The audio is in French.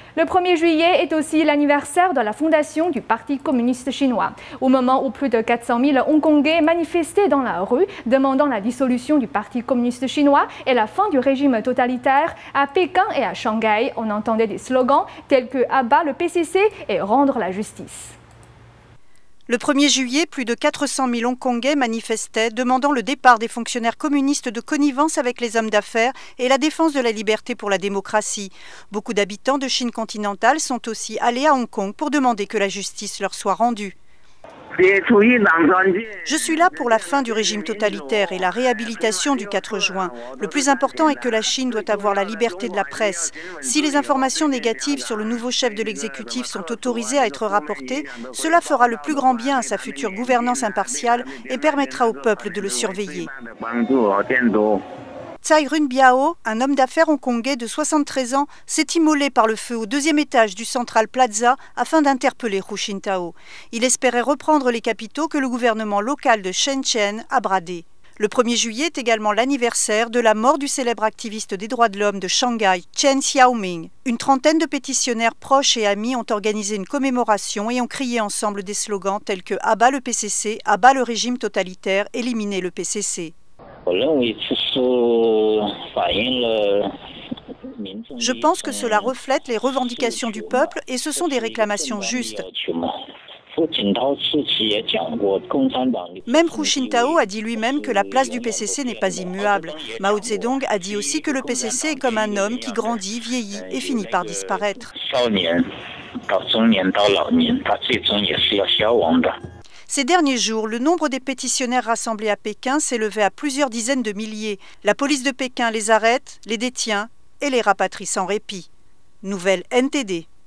Le 1er juillet est aussi l'anniversaire de la fondation du Parti communiste chinois. Au moment où plus de 400 000 Hongkongais manifestaient dans la rue, demandant la dissolution du Parti communiste chinois et la fin du régime totalitaire, à Pékin et à Shanghai, on entendait des slogans tels que « abat le PCC » et « rendre la justice ». Le 1er juillet, plus de 400 000 Hongkongais manifestaient, demandant le départ des fonctionnaires communistes de connivence avec les hommes d'affaires et la défense de la liberté pour la démocratie. Beaucoup d'habitants de Chine continentale sont aussi allés à Hong Kong pour demander que la justice leur soit rendue. Je suis là pour la fin du régime totalitaire et la réhabilitation du 4 juin. Le plus important est que la Chine doit avoir la liberté de la presse. Si les informations négatives sur le nouveau chef de l'exécutif sont autorisées à être rapportées, cela fera le plus grand bien à sa future gouvernance impartiale et permettra au peuple de le surveiller. Tsai Run-biao, un homme d'affaires hongkongais de 73 ans, s'est immolé par le feu au 2e étage du Central Plaza afin d'interpeller Hu Jintao. Il espérait reprendre les capitaux que le gouvernement local de Shenzhen a bradés. Le 1er juillet est également l'anniversaire de la mort du célèbre activiste des droits de l'homme de Shanghai, Chen Xiaoming. Une trentaine de pétitionnaires proches et amis ont organisé une commémoration et ont crié ensemble des slogans tels que « Abat le PCC »,« Abat le régime totalitaire »,« Éliminez le PCC ». Je pense que cela reflète les revendications du peuple et ce sont des réclamations justes. Même Hu Jintao a dit lui-même que la place du PCC n'est pas immuable. Mao Zedong a dit aussi que le PCC est comme un homme qui grandit, vieillit et finit par disparaître. Ces derniers jours, le nombre des pétitionnaires rassemblés à Pékin s'est élevé à plusieurs dizaines de milliers. La police de Pékin les arrête, les détient et les rapatrie sans répit. Nouvelle NTD.